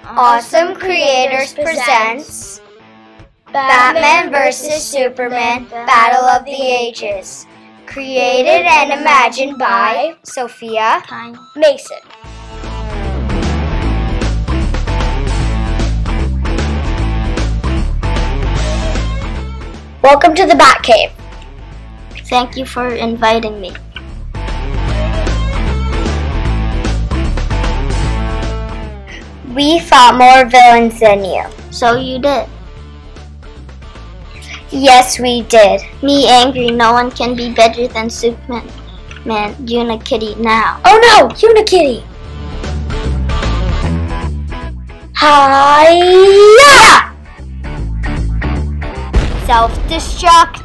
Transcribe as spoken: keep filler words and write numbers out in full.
Awesome Creators presents Batman versus Superman Battle of the Ages. Created and imagined by Sophia Mason. Welcome to the Batcave. Thank you for inviting me. We fought more villains than you. So you did. Yes, we did. Me angry, no one can be better than Superman. Man, Unikitty now. Oh no, Unikitty! Hiya! Self-destruct.